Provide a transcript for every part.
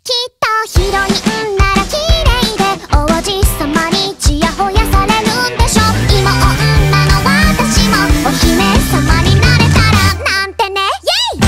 きっとヒロインなら綺麗で王子様にちやほやされるんでしょ。今女の私もお姫様になれたらなんてね。イエイ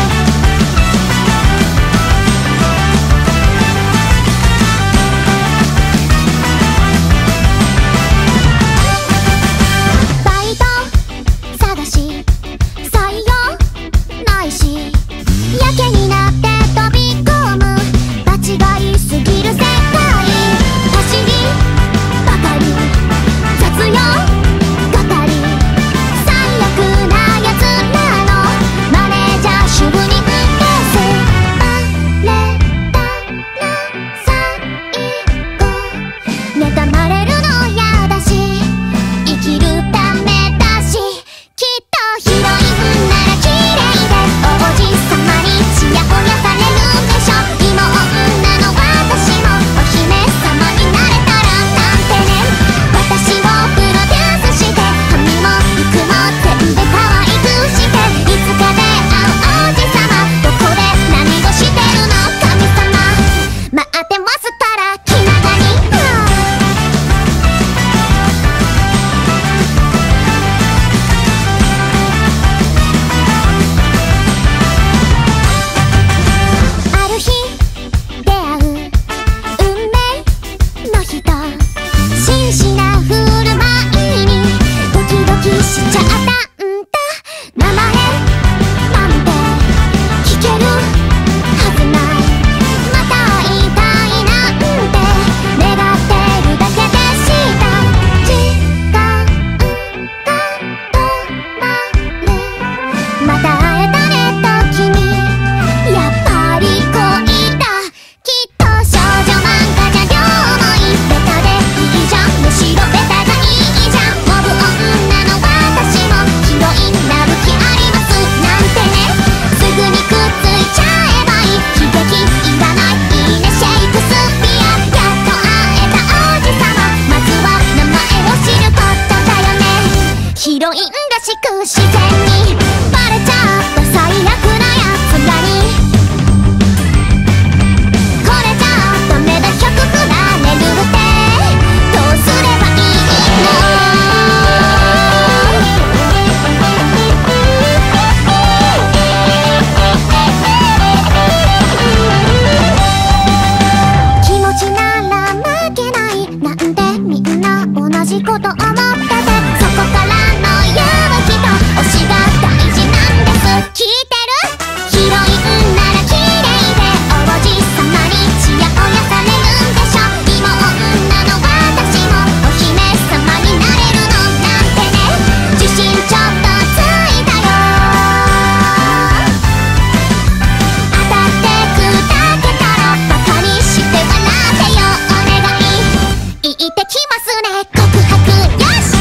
バイト探し採用ないしやけになって飛び込む場違いすぎる世界走りばかり雑用係最悪なやつらのマネージャー主婦にですバレたら最後妬まれるのやだし生きるためだしきっとヒロインなら綺麗で王子様にちやほやされるんでしょ。今女の私もお姫様になれたらなんてね。私をプロデュースして髪も服も全部可愛くしていつか出会う王子様どこで何をしてるの神様待ってますから気長にある日出会う運命の人真摯な振る舞いにドキドキしちゃったんだ。名前なんて聞けるはずないまた会いたいなんて願ってるだけでした時間が止まるまた会えたねと君やっぱり恋だきっと少女漫画じゃ両思いベタでいいじゃんむしろベタがいいじゃんモブ女の私もヒロインなる気ありますなんてねすぐにくっついちゃえばいい悲劇いらないいいねシェイクスピアやっと会えた王子様まずは名前を知ることだよね。ヒロインらしく自然にバレちゃった最悪なやつらにこれじゃダメだ100振られるってどうすればいいの。気持ちなら負けないなんてみんな同じこと思っててそこからの勇気と推しが大事なんです聞いてるヒロインなら綺麗で王子様にちやほやされるんでしょ。今女の私もお姫様になれるのなんてね自信ちょっとついたよ当たって砕けたらバカにして笑ってよお願い言ってきますね告白よし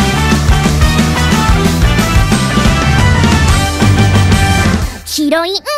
ヒロイン